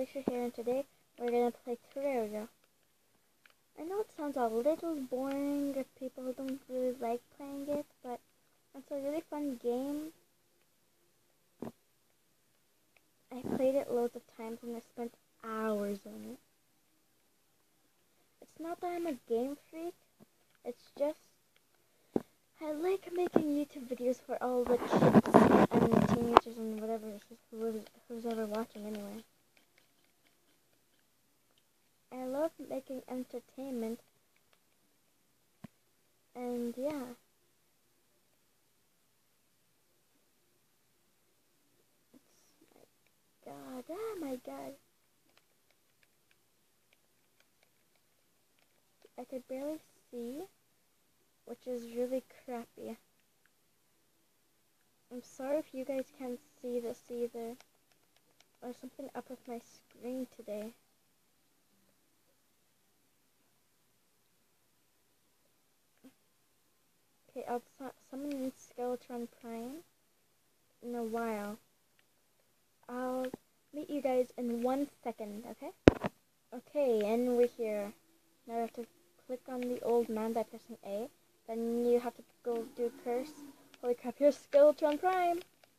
Glacier here, and today we're gonna play Terraria. I know it sounds a little boring if people don't really like playing it, but it's a really fun game. I played it loads of times and I spent hours on it. It's not that I'm a game freak, it's just I like making YouTube videos for all the kids and the teenagers and whatever, who's ever watching anyway. I love making entertainment, and yeah. Oh my god. I could barely see, which is really crappy. I'm sorry if you guys can't see this either. There's something up with my screen today. Okay, I'll summon Skeletron Prime in a while. I'll meet you guys in 1 second, okay? Okay, and we're here. Now I have to click on the old man by pressing A. Then you have to go do curse. Holy crap, here's Skeletron Prime!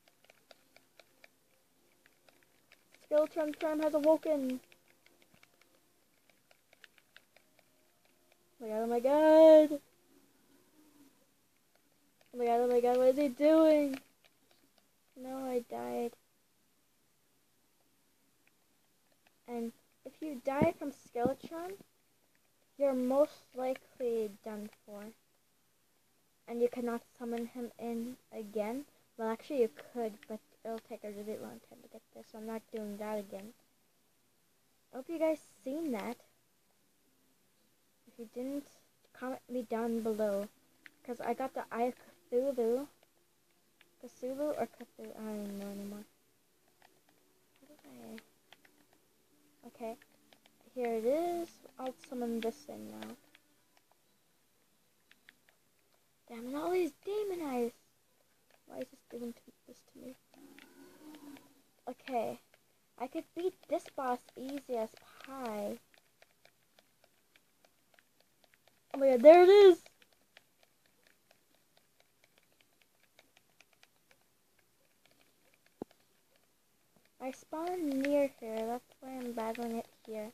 Skeletron Prime has awoken! Oh my god! Oh my god, oh my god, what is he doing? No, I died. And if you die from Skeletron, you're most likely done for. And you cannot summon him in again. Well, actually you could, but it'll take a really long time to get there, so I'm not doing that again. I hope you guys seen that. If you didn't, comment me down below. Because I got the Eye of Cthulhu. Cthulhu or Cthulhu? I don't even know anymore. Okay. Here it is. I'll summon this in now. Damn it, all these demon eyes. Why is this doing this to me? Okay. I could beat this boss easy as pie. Oh my god, there it is! I spawned near here, that's why I'm battling it here.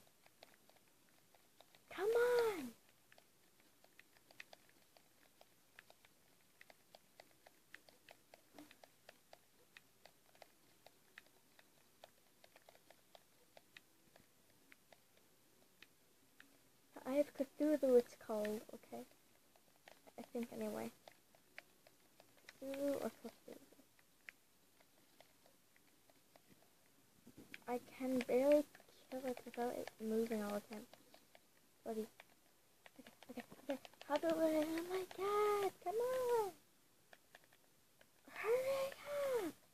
Come on! I have Cthulhu, it's called, okay? I think anyway. Cthulhu or Cthulhu? I can barely kill it without it moving all the time. Buddy. Okay. How do I? Oh my god, come on! Hurry up!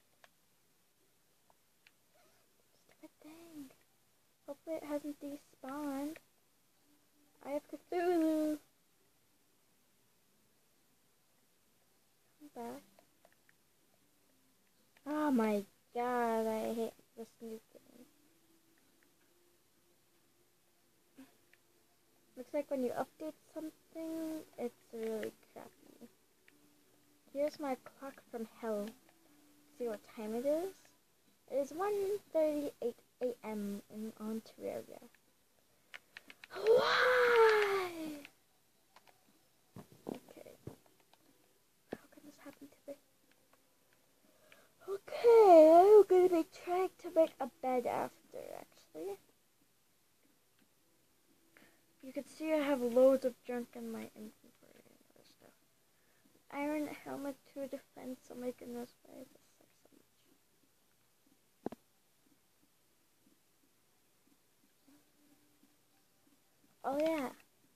Stupid thing. Hopefully it hasn't despawned. I have Cthulhu. Come back. Oh my god, I hate this new game. Looks like when you update something, it's really crappy. Here's my clock from hell. See what time it is? It is 1:38 a.m. on Terraria. Why? Okay. How can this happen to me? Okay, I'm gonna be trying to make a bed after, actually. You can see I have loads of junk in my inventory and other stuff. Iron helmet, 2 defense, oh my goodness, why is this so much? Oh yeah.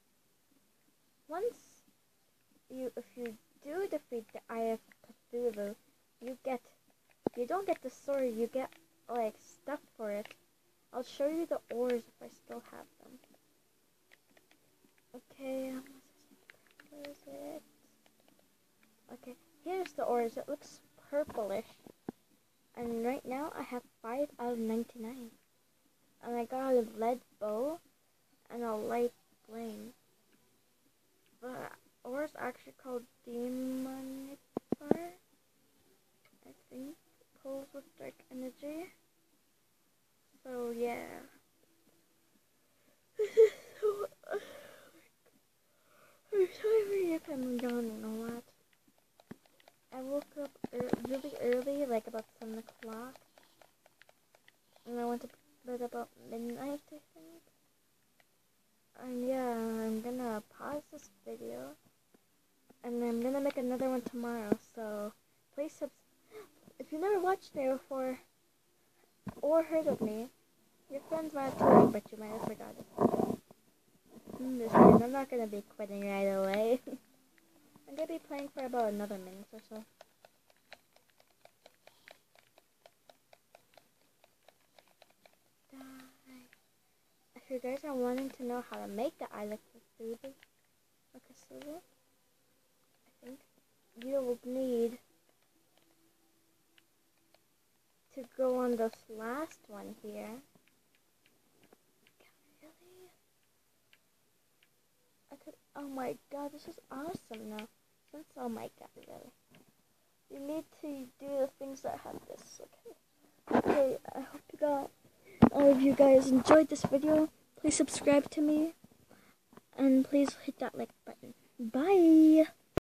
If you do defeat the Eye of Cthulhu, you don't get the sword, you get, like, stuff for it. I'll show you the ores if I still have them. Okay, where is it? Okay, here's the ores. It looks purplish. And right now I have 5 out of 99. and I got a lead bow and a light bling. But ours actually called Demonifier, I think, pulls with dark energy. So yeah. This is so I'm sorry if I'm yawning a lot. I woke up really early, like about 7 o'clock. And I went to bed about midnight, I think. And yeah, I'm gonna pause this video. And I'm gonna make another one tomorrow. So please if you never watched me before or heard of me, your friends might have told you, but you might have forgotten. I'm not gonna be quitting right away. I'm gonna be playing for about another minute or so. If you guys are wanting to know how to make the Island of Cthulhu, I think you will need to go on this last one here. Really? Oh my god, this is awesome now. Oh my god, really. You need to do the things that have this, okay? Okay, I hope all of you guys enjoyed this video. Please subscribe to me. And please hit that like button. Bye!